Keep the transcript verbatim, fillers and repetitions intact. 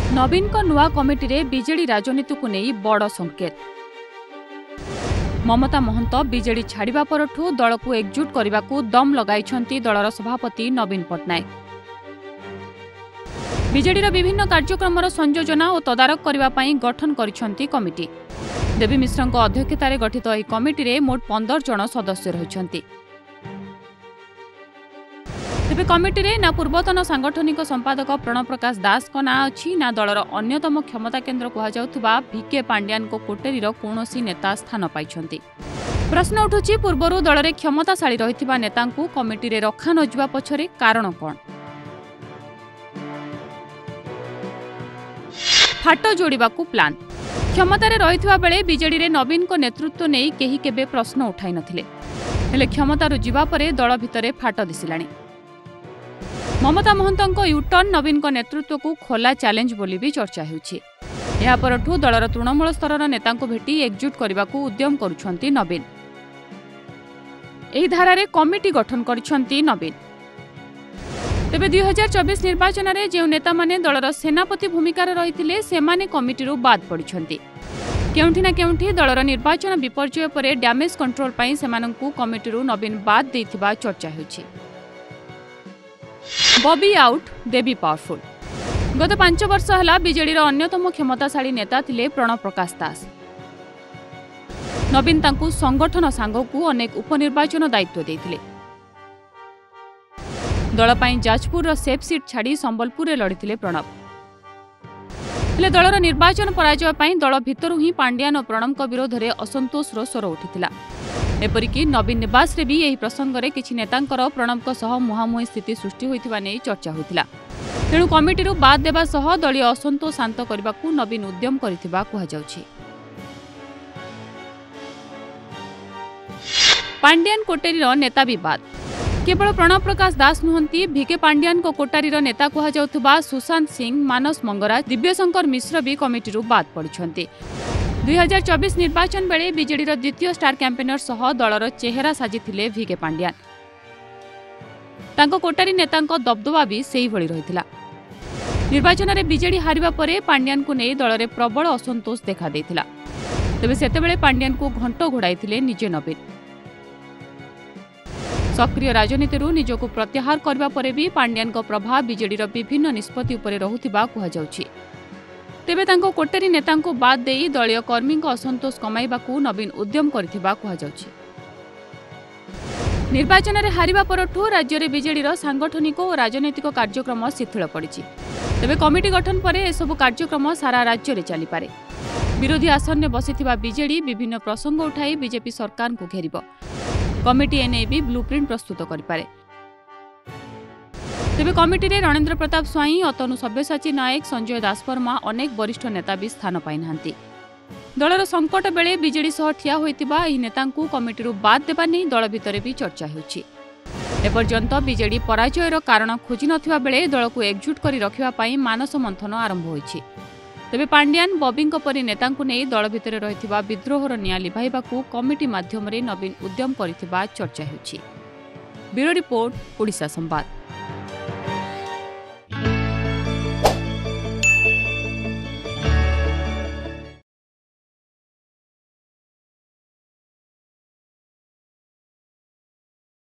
नवीन को नुआ कमिटी रे बीजेडी राजनीति को नहीं बड़ संकेत। ममता महंत बीजेडी छाड़िबा परठू दल को एकजुट करने को दम लगाई दलर सभापति नवीन पट्टनायक। बीजेडी विभिन्न कार्यक्रम संयोजना और तदारख करने गठन करिसेंती कमिटी। देवी मिश्र अध्यक्षतार गठित यह कमिटी रे मोट पंदर जन सदस्य रहिसेंती। तेबे कमिटी रे ना पूर्वतन सांगठनिक संपादक प्रणव प्रकाश दास को ना अच्छी ना दलर अन्यतम क्षमता केन्द्र कहुवा भिके पांड्यान को कोटेरीर कौनसी नेता स्थान पाइछंती। प्रश्न उठुछि पूर्वरु दलरे क्षमताशाली रहिथिबा नेतांकु कमिटी रे रखा नजिबा पछरे कारण कोन? फाट जोड़िबाकू प्लान। क्षमतारे रहिथिबा बेले बीजेडी रे नवीन को नेतृत्व नेई केही केबे प्रश्न उठाई नथिले, हेले क्षमतारु जिबा परे दल भितरे फाट दिसिलाणी। ममता महंत यूटर्न नवीन को नेतृत्व को खोला चैलेंज बोली भी चर्चा होउछि। एहा परठू दलर तृणमूल स्तर नेता भेटी एकजुट करने को उद्यम करुछंती नवीन। एही धारा रे कमिटी गठन करिछंती नवीन। तेबे दुई हजार चौबीस निर्वाचन में जो नेता माने दलर सेनापति भूमिकार रहिथिले सेमाने कमिटी बाद पड़िछंती। केउंठी ना केउंठी दलर निर्वाचन विपर्जय परे डैमेज कंट्रोल पई सेमानंकु कमिटी नवीन बाद देथिबा चर्चा होउछि। बॉबी आउट देवी पावरफुल। गत पांच वर्ष है बीजेडी अन्यतम क्षमताशाली नेता थिले प्रणव प्रकाश दास। नवीन तांकु संगठन सांगकु अनेक उपनिर्वाचन दायित्व देथिले। दल पई जाजपुर सेफ सीट छाड़ी संबलपुर रे लड़िथिले प्रणव। हेले दलर निर्वाचन पराजय पई दल भितरु ही पांड्यान और प्रणव को विरोध में असंतोषर स्वर उठिथिला। एपरिकी नवीन निवास रे भी यही प्रसंग में किछि नेतांकर प्रणव को सह मुहांमुही स्थिति सृष्टि होइथिबा नै चर्चा होइथिला। तेणु कमिटी बाद देबा सह दलीय असंतोष शांत करने को नवीन उद्यम करिथिबा कुहा जाउछि। पांड्यान कोटेरीर नेता विवाद। केवल प्रणव प्रकाश दास नुहंती भिके पांड्यान को कोटारीर नेता कुहा जाउथबा सुशांत सिंह, मानस मंगराज, दिव्यशंकर मिश्र भी कमिटी बाद पड़िछंती। दुई हजार चौबीस निर्वाचन बेले बीजेडी द्वितीय स्टार कैंपेनर सह दलर चेहरा साजिथिले भिके पांड्यान। तांको कोटारी नेतांको दबदबा भी सेही भली रहिथिला। निर्वाचन में बीजेडी हारिबा परे पांड्यान को नहीं दल में प्रबल असंतोष देखा देथिला। तेबे सेतेबेले पांड्यान को घंट घोड़ाइथिले निजे नवीन। सक्रिय राजनीति निजको प्रत्याहार करबा परे भी पांड्यान को प्रभाव बीजेडी विभिन्न निष्पत्ति उपरे रहुथिबा कुहा जाउछि। तेबे तांको कोटेरी नेतांको बाद देई दलीय कर्मी असंतोष कमाइबाकू नवीन उद्यम करिथिबा कुहा जाउछि। निर्वाचन में हारिबा परठू राज्य में बीजेडीर सांगठनिक और राजनैतिक कार्यक्रम शिथिल पड़िछि। तेबे कमिटी गठन पर एसबु कार्यक्रम सारा राज्य में चली पारे। विरोधी आसन में बसिथिबा बीजेडी विभिन्न प्रसंग उठाई बीजेपी सरकार को घेरिब। कमिटी एने भी ब्लूप्रिंट प्रस्तुत करिपारे। तेबे कमिटी रे रणेन्द्र प्रताप स्वाई, अतनु सब्यसाची नायक, संजय दासवर्मा अनेक वरिष्ठ नेता भी स्थान पाई नाहांती। दलर संकट बेले बीजेडी सह ठिया होइतिबा एही नेतांकु कमिटी बाद देबा नै दल भितरे भी चर्चा होछि। एपर्यंत बीजेडी पराजयर कारण खोजी नथिबा बेले दल को एकजुट करी रखिबा पई मानस मंथन आरंभ होइछि। तेबे पांड्यान, बॉबींको परि नेतांकु नै दल भितरे रहितिबा विद्रोहर निया लिभाइबाकू कमिटी माध्यम रे नवीन उद्यम करितिबा चर्चा होछि। ब्यूरो रिपोर्ट, ओडिशा संवाद।